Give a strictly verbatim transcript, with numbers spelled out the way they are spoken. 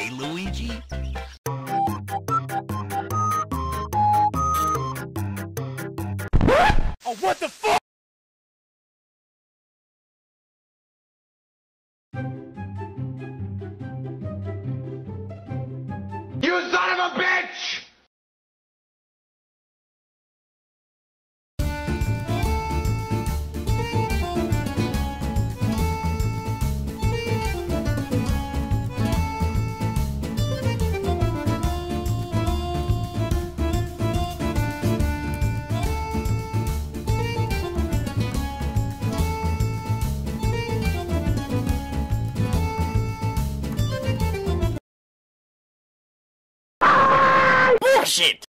Okay, Luigi? Oh, what the fuck? You son of a bitch! Bullshit!